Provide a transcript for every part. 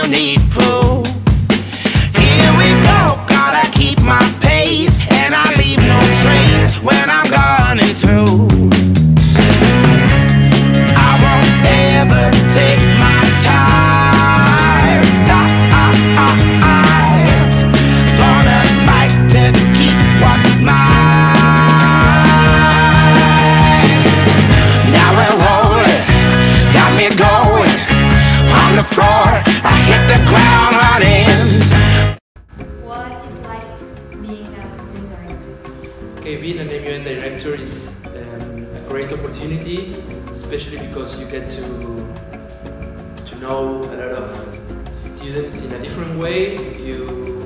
need proof. Here we go, gotta keep my pace, and I leave no trace when I'm gunning through. I won't ever take my time. Gonna fight to keep what's mine. Now we're rolling, got me going on the floor. I hit the ground running. What is like being a MUN director? Okay, being an MUN director is a great opportunity, especially because you get to know a lot of students in a different way. You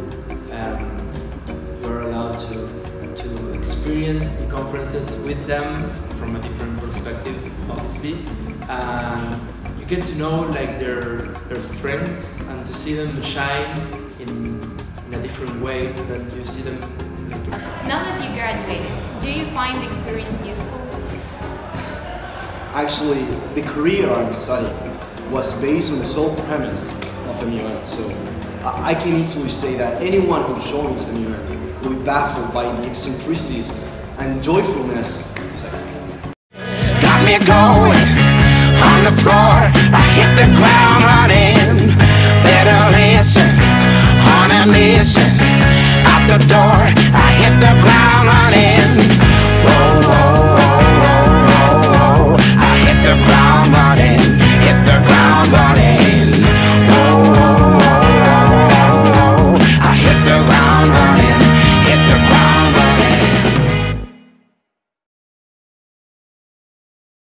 are allowed to experience the conferences with them from a different perspective, obviously. You get to know like their strengths and to see them shine in a different way than you see them. Now that you graduated, do you find the experience useful? Actually, the career I'm studying was based on the sole premise of MUN, so I can easily say that anyone who joins MUN will be baffled by the eccentricities and joyfulness of the sector. Got me going on the floor, I hit the ground running. Better listen, on a mission, out the door.